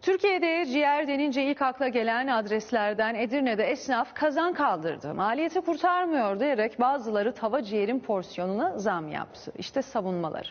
Türkiye'de ciğer denince ilk akla gelen adreslerden Edirne'de esnaf kazan kaldırdı. Maliyeti kurtarmıyor diyerek bazıları tava ciğerin porsiyonuna zam yaptı. İşte savunmaları.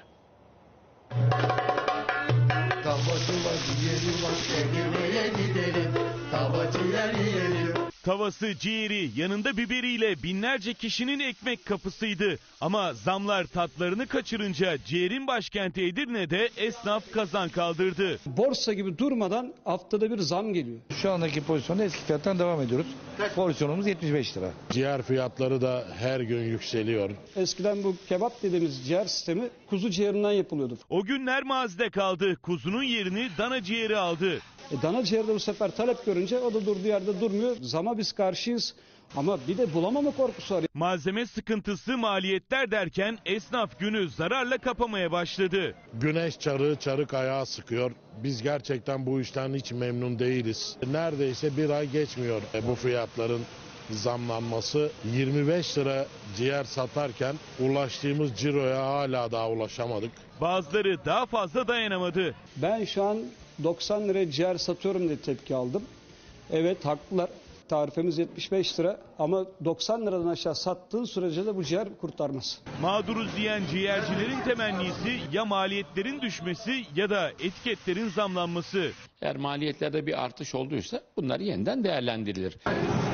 Tavası, ciğeri, yanında biberiyle binlerce kişinin ekmek kapısıydı. Ama zamlar tatlarını kaçırınca ciğerin başkenti Edirne'de esnaf kazan kaldırdı. Borsa gibi durmadan haftada bir zam geliyor. Şu andaki pozisyonda eski fiyattan devam ediyoruz. Porsiyonumuz 75 lira. Ciğer fiyatları da her gün yükseliyor. Eskiden bu kebap dediğimiz ciğer sistemi kuzu ciğerinden yapılıyordu. O günler mazide kaldı. Kuzunun yerini dana ciğeri aldı. Dana ciğerde bu sefer talep görünce o da durduğu yerde durmuyor. Zama biz karşıyız ama bir de bulamama korkusu var. Malzeme sıkıntısı, maliyetler derken esnaf günü zararla kapamaya başladı. Güneş çarık ayağı sıkıyor. Biz gerçekten bu işten hiç memnun değiliz. Neredeyse bir ay geçmiyor bu fiyatların zamlanması. 25 lira ciğer satarken ulaştığımız ciroya hala daha ulaşamadık. Bazıları daha fazla dayanamadı. Ben şu an 90 liraya ciğer satıyorum diye tepki aldım. Evet haklılar. Tarifemiz 75 lira ama 90 liradan aşağı sattığın sürece de bu ciğer kurtarmaz. Mağduruz diyen ciğercilerin temennisi ya maliyetlerin düşmesi ya da etiketlerin zamlanması. Eğer maliyetlerde bir artış olduysa bunlar yeniden değerlendirilir.